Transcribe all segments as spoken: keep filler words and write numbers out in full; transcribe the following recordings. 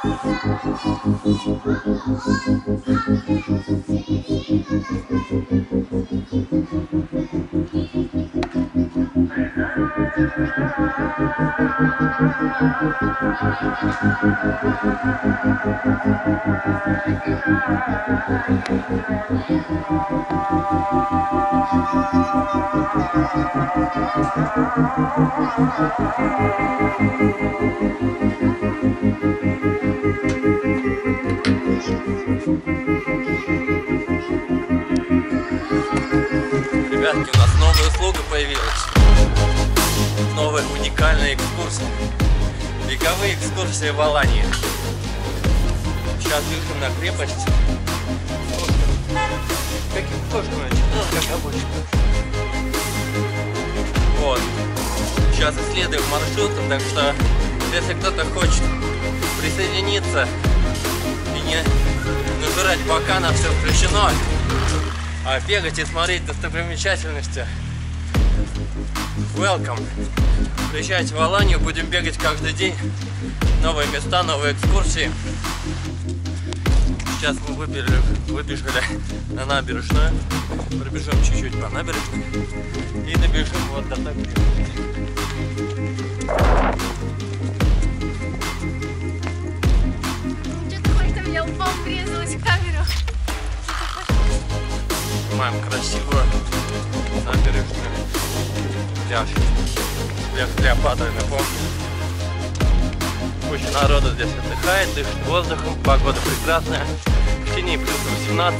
Ребятки, у нас новая услуга появилась. Новая уникальная экскурсия. Вековые экскурсии в Алании. Сейчас бежим на крепость. Каким кошками? Ну, как обычно. Вот. Сейчас исследуем маршрут, так что если кто-то хочет присоединиться и не нажирать бока, на все включено, а бегать и смотреть достопримечательности, welcome! Приезжайте в Аланию, будем бегать каждый день. Новые места, новые экскурсии. Сейчас мы выбежали, выбежали на набережную. Пробежим чуть-чуть по набережной и добежим вот до такой. Что такое, там я упал, врезалась в камеру. Снимаем красивую набережную. Пляж. Пляж Клеопатры, напомню. Куча народу здесь отдыхает, дышит воздухом. Погода прекрасная. В тени плюс восемнадцать.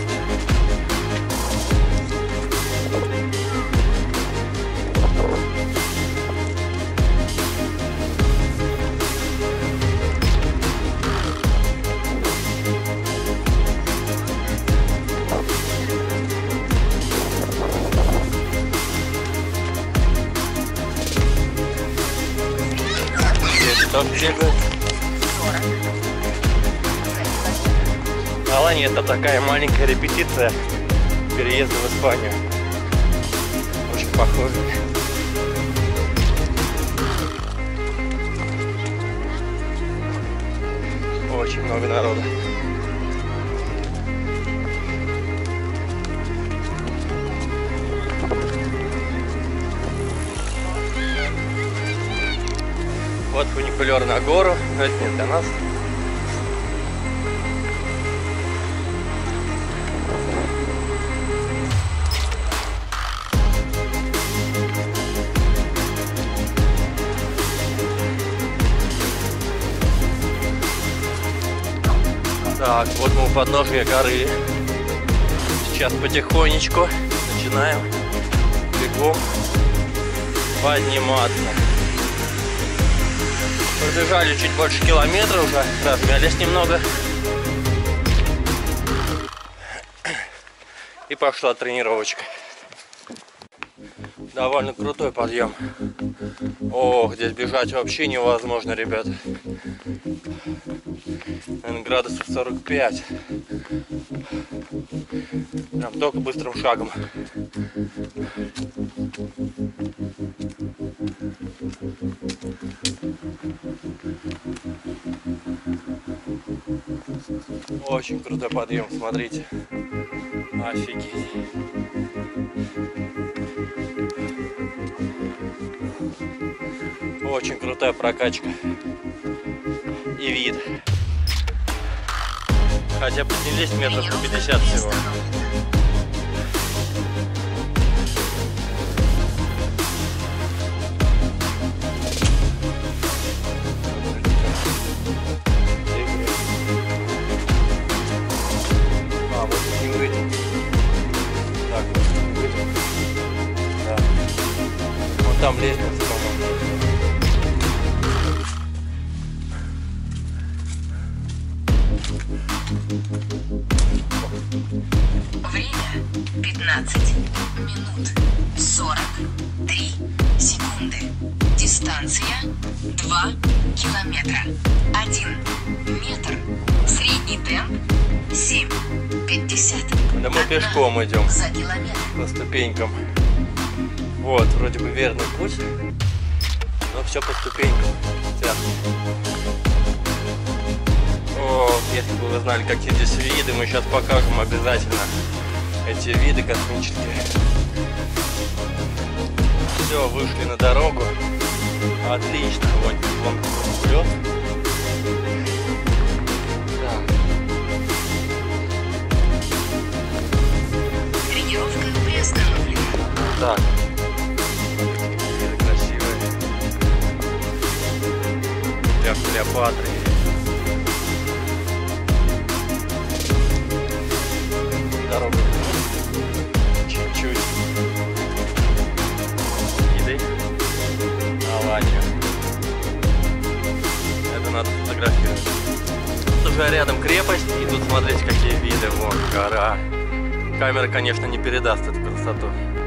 Кто бегает? Алания — это такая маленькая репетиция переезда в Испанию. Очень похоже. Очень много народа. Вот фуникулер на гору, но это не для нас. Так, вот мы у подножия горы. Сейчас потихонечку начинаем бегом подниматься. Пробежали чуть больше километра уже, размялись немного. И пошла тренировочка. Довольно крутой подъем. Ох, здесь бежать вообще невозможно, ребята. Наверное, градусов сорок пять. Прям только быстрым шагом. Очень крутой подъем, смотрите. Офигеть. Очень крутая прокачка. И вид. Хотя поднялись метров по пятьдесят всего. А, вот не выйдем. Так, вот не выйдем. Да. Вот там лестница, по-моему. Время пятнадцать минут сорок три секунды. Дистанция два километра. один метр. Средний темп семь пятьдесят. Да мы пешком идем за километр. по ступенькам. Вот, вроде бы верный путь, но все по ступенькам. О, если бы вы знали, какие здесь виды, мы сейчас покажем обязательно эти виды космические. Все, вышли на дорогу. Отлично, вот вон вперед. Так. Тренировка приостановлена. Так. Виды красивые. Для Клеопатры. Дорога чуть-чуть. Виды на Аланию. Это надо фотографировать. Тут уже рядом крепость, и тут смотрите, какие виды. Вон гора. Камера, конечно, не передаст эту красоту.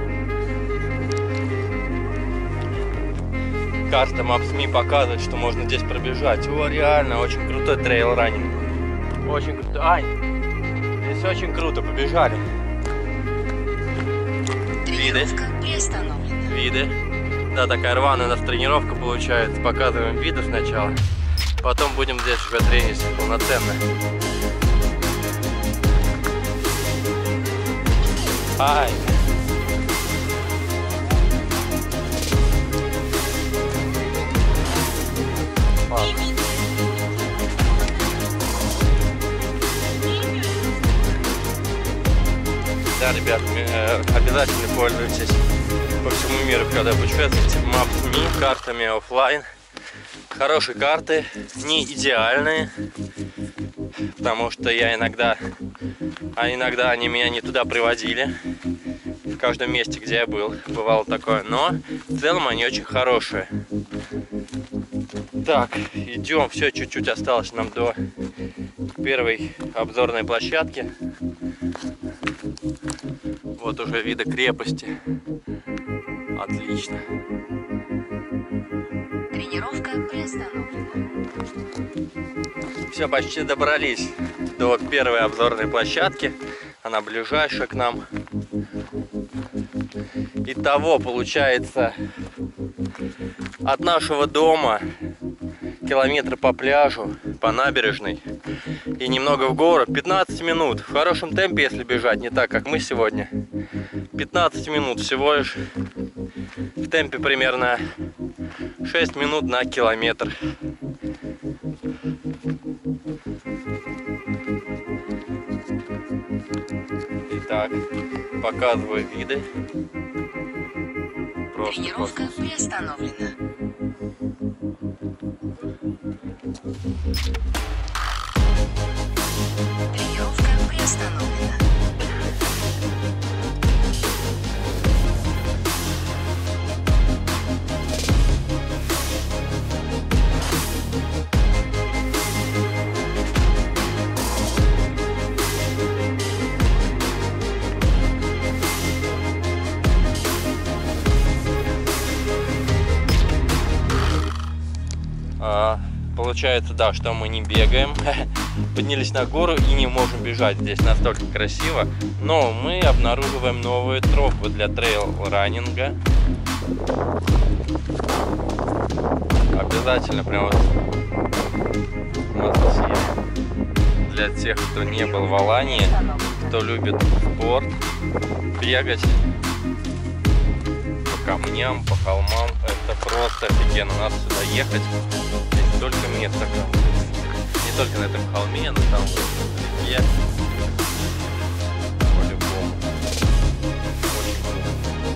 Карта Maps.me показывает, что можно здесь пробежать. О, реально, очень крутой трейл-раннинг. Очень круто. Ай! Здесь очень круто, побежали. Виды. Виды. Да, такая рваная у нас тренировка получается. Показываем виды сначала. Потом будем здесь уже тренироваться полноценно. Ай! Да, ребят, обязательно пользуйтесь по всему миру, когда путешествуете, Maps.me, картами офлайн. Хорошие карты, не идеальные, потому что я иногда, а иногда они меня не туда приводили. В каждом месте, где я был, бывало такое, но в целом они очень хорошие. Так, идем, все, чуть-чуть осталось нам до первой обзорной площадки. Вот уже виды крепости. Отлично. Тренировка приостановлена. Все, почти добрались до первой обзорной площадки. Она ближайшая к нам. Итого получается от нашего дома километр по пляжу, по набережной и немного в гору. пятнадцать минут. В хорошем темпе, если бежать, не так, как мы сегодня. пятнадцать минут всего лишь. В темпе примерно шесть минут на километр. Итак, показываю виды. Просто, Тренировка просто. приостановлена. Тренировка приостановлена. А, получается, да, что мы не бегаем. Поднялись на гору и не можем бежать. Здесь настолько красиво. Но мы обнаруживаем новые тропы для трейл-раннинга. Обязательно прям вот у нас здесь есть для тех, кто не был в Алании, кто любит спорт, бегать по камням, по холмам. Это просто офигенно. Надо сюда ехать. Здесь столько места. Не только на этом холме, но там вот в реке. По-любому. Очень круто.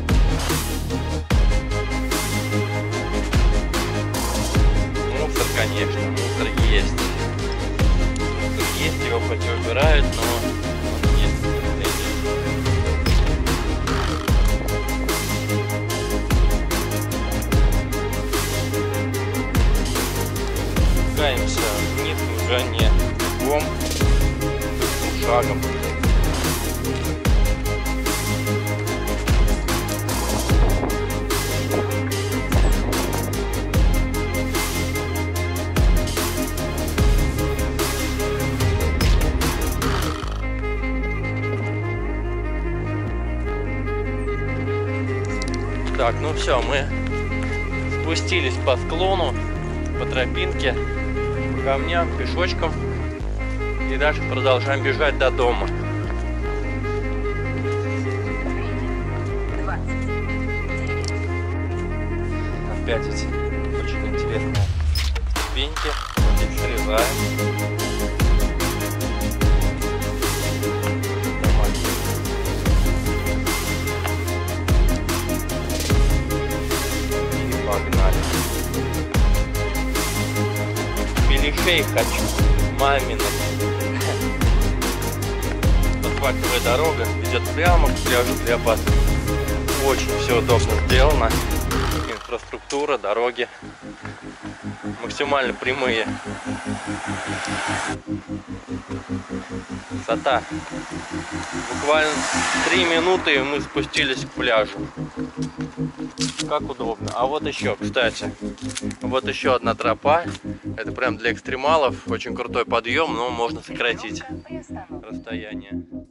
Мусор, конечно, мусор есть. Мусор есть, его хоть и убирают, но он есть. Спускаемся вниз уже не бегом, быстрым шагом. Так, ну все, мы спустились по склону, по тропинке, по камням, пешочком. И дальше продолжаем бежать до дома. Опять эти очень интересные ступеньки. Здесь срезаем. И погнали. Беляшей хочу. Мамина. Асфальтовая дорога ведет прямо к пляжу Клеопатры. Очень все удобно сделано. Инфраструктура, дороги максимально прямые. Высота. Буквально три минуты, и мы спустились к пляжу. Как удобно. А вот еще, кстати, вот еще одна тропа. Это прям для экстремалов. Очень крутой подъем, но можно сократить расстояние.